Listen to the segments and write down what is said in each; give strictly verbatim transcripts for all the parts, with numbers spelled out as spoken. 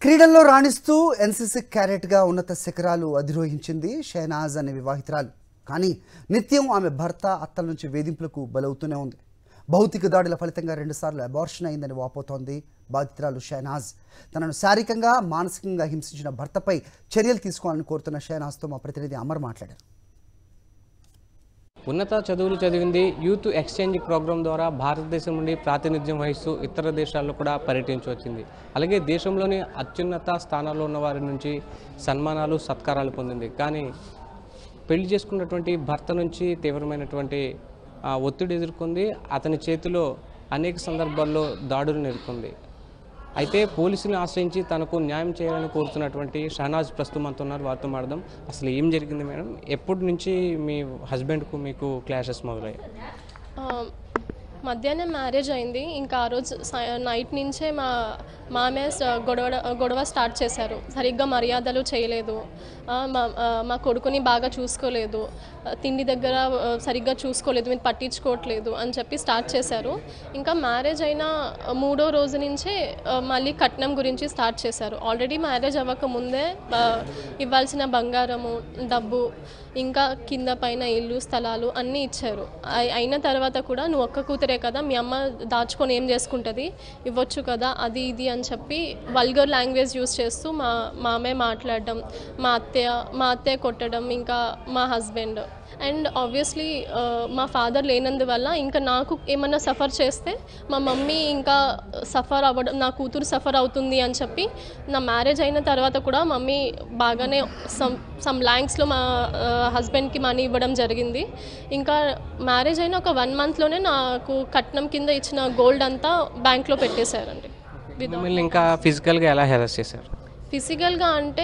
క్రీడల్లో రాణిస్తూ ఎన్సీసీ క్యాడెట్గా ఉన్నత శిఖరాలు అధిరోహించింది షెహనాజ్ అనే వివాహితురాలు. కానీ నిత్యం ఆమె భర్త అత్తల నుంచి వేధింపులకు బలవుతూనే ఉంది. భౌతిక దాడుల ఫలితంగా రెండుసార్లు అబార్షన్ అయిందని వాపోతోంది బాధితురాలు షెహనాజ్. తనను శారీరకంగా మానసికంగా హింసించిన భర్తపై చర్యలు తీసుకోవాలని కోరుతున్న షెహనాజ్తో మా ప్రతినిధి అమర్ మాట్లాడారు. ఉన్నత చదువులు చదివింది. యూత్ ఎక్స్చేంజ్ ప్రోగ్రాం ద్వారా భారతదేశం నుండి ప్రాతినిధ్యం వహిస్తూ ఇతర దేశాల్లో కూడా పర్యటించి వచ్చింది. అలాగే దేశంలోని అత్యున్నత స్థానాల్లో ఉన్న వారి నుంచి సన్మానాలు సత్కారాలు పొందింది. కానీ పెళ్లి చేసుకున్నటువంటి భర్త నుంచి తీవ్రమైనటువంటి ఒత్తిడి ఎదుర్కొంది. అతని చేతిలో అనేక సందర్భాల్లో దాడులను ఎదుర్కొంది. అయితే పోలీసులను ఆశ్రయించి తనకు న్యాయం చేయాలని కోరుతున్నటువంటి షెహనాజ్ ప్రస్తుతం అంతా ఉన్నారు. వారితో మాట్లాడదాం. అసలు ఏం జరిగింది మేడం? ఎప్పటి నుంచి మీ హస్బెండ్కు మీకు క్లాషెస్ మొదలయ్యాయి? మధ్యాహ్నం మ్యారేజ్ అయింది. ఇంకా ఆ రోజు నైట్ నుంచే మా మామయ్య గొడవ గొడవ స్టార్ట్ చేశారు. సరిగ్గా మర్యాదలు చేయలేదు, మా మా కొడుకుని బాగా చూసుకోలేదు, తిండి దగ్గర సరిగ్గా చూసుకోలేదు, మీరు పట్టించుకోవట్లేదు అని చెప్పి స్టార్ట్ చేశారు. ఇంకా మ్యారేజ్ అయిన మూడో రోజు నుంచే మళ్ళీ కట్నం గురించి స్టార్ట్ చేశారు. ఆల్రెడీ మ్యారేజ్ అవ్వక ముందే ఇవ్వాల్సిన బంగారము, డబ్బు, ఇంకా కింద పైన ఇల్లు, స్థలాలు అన్నీ ఇచ్చారు. అయిన తర్వాత కూడా నువ్వు ఒక్క కూతురే కదా, మీ అమ్మ దాచుకొని ఏం చేసుకుంటుంది, ఇవ్వచ్చు కదా, అది ఇది అని చెప్పి వల్గర్ లాంగ్వేజ్ యూజ్ చేస్తూ మా మామే మాట్లాడడం, మా అత్తయ్య మా అత్తయ్య కొట్టడం, ఇంకా మా హస్బెండ్. అండ్ ఆబ్వియస్లీ మా ఫాదర్ లేనందువల్ల ఇంకా నాకు ఏమన్నా సఫర్ చేస్తే మా మమ్మీ ఇంకా సఫర్ అవ్వడం, నా కూతురు సఫర్ అవుతుంది అని చెప్పి నా మ్యారేజ్ అయిన తర్వాత కూడా మమ్మీ బాగానే సమ్ సమ్ ల్యాంక్స్లో మా హస్బెండ్కి మనీ ఇవ్వడం జరిగింది. ఇంకా మ్యారేజ్ అయిన ఒక వన్ మంత్లోనే నాకు కట్నం కింద ఇచ్చిన గోల్డ్ అంతా బ్యాంక్లో పెట్టేశారండి. ఇంకా ఫిజికల్గా ఎలా హెరాస్ చేశారు? ఫిజికల్గా అంటే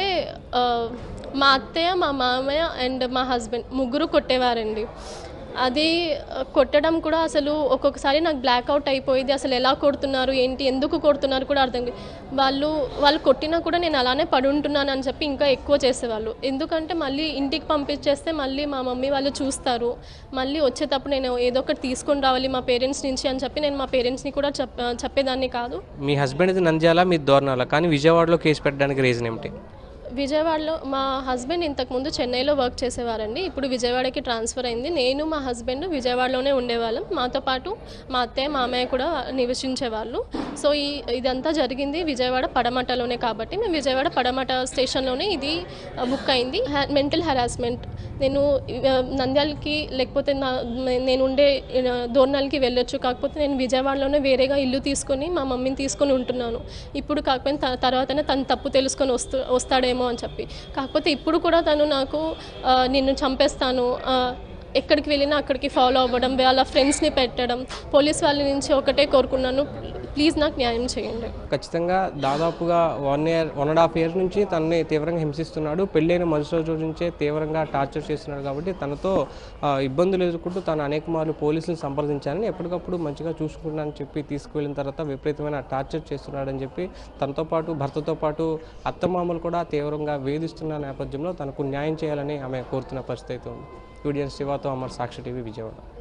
మా అత్తయ్య, మా మామయ్య అండ్ మా హస్బెండ్ ముగ్గురు కొట్టేవారండి. అది కొట్టడం కూడా అసలు ఒక్కొక్కసారి నాకు బ్లాక్అవుట్ అయిపోయింది. అసలు ఎలా కొడుతున్నారు ఏంటి, ఎందుకు కొడుతున్నారు కూడా అర్థం కాదు. వాళ్ళు వాళ్ళు కొట్టినా కూడా నేను అలానే పడి ఉంటున్నాను అని చెప్పి ఇంకా ఎక్కువ చేసేవాళ్ళు. ఎందుకంటే మళ్ళీ ఇంటికి పంపించేస్తే మళ్ళీ మా మమ్మీ వాళ్ళు చూస్తారు, మళ్ళీ వచ్చేటప్పుడు నేను ఏదో ఒకటి తీసుకొని రావాలి మా పేరెంట్స్ నుంచి అని చెప్పి నేను మా పేరెంట్స్ని కూడా చెప్ చెప్పేదాన్ని కాదు. మీ హస్బెండ్ నంద్యాల, మీ దోర్నాల, కానీ విజయవాడలో కేసు పెట్టడానికి రీజన్ ఏమిటి? విజయవాడలో మా హస్బెండ్ ఇంతకుముందు చెన్నైలో వర్క్ చేసేవారండి. ఇప్పుడు విజయవాడకి ట్రాన్స్ఫర్ అయింది. నేను మా హస్బెండ్ విజయవాడలోనే ఉండేవాళ్ళం. మాతో పాటు మా అత్తయ్య మామయ్య కూడా నివసించేవాళ్ళు. సో ఈ ఇదంతా జరిగింది విజయవాడ పడమటలోనే కాబట్టి మేము విజయవాడ పడమట స్టేషన్లోనే ఇది బుక్ అయింది. Mental harassment. నేను నంద్యాలకి లేకపోతే నా నేను ఉండే దోర్నాలకి వెళ్ళొచ్చు, కాకపోతే నేను విజయవాడలోనే వేరేగా ఇల్లు తీసుకొని మా మమ్మీని తీసుకొని ఉంటున్నాను. ఇప్పుడు కాకపోతే తర్వాతనే తను తప్పు తెలుసుకొని వస్తూ వస్తాడేమో అని చెప్పి. కాకపోతే ఇప్పుడు కూడా తను నాకు నిన్ను చంపేస్తాను, ఎక్కడికి వెళ్ళినా అక్కడికి ఫాలో అవ్వడం, వాళ్ళ ఫ్రెండ్స్ని పెట్టడం. పోలీస్ వాళ్ళ నుంచి ఒకటే కోరుకున్నాను, ప్లీజ్ నాకు న్యాయం చేయండి. ఖచ్చితంగా దాదాపుగా one year one and half year నుంచి తనని తీవ్రంగా హింసిస్తున్నాడు. పెళ్ళైన మొదటి రోజు నుంచే తీవ్రంగా టార్చర్ చేస్తున్నాడు. కాబట్టి తనతో ఇబ్బందులు ఎదుర్కొంటూ తను అనేక మార్లు పోలీసులను సంప్రదించాలని, ఎప్పటికప్పుడు మంచిగా చూసుకుంటానని చెప్పి తీసుకువెళ్ళిన తర్వాత విపరీతమైన టార్చర్ చేస్తున్నాడని చెప్పి తనతో పాటు భర్తతో పాటు అత్తమామలు కూడా తీవ్రంగా వేధిస్తున్న నేపథ్యంలో తనకు న్యాయం చేయాలని ఆమె కోరుతున్న పరిస్థితి ఉంది. వీడియో శివాతో అమర్, సాక్షి టీవీ, విజయవాడ.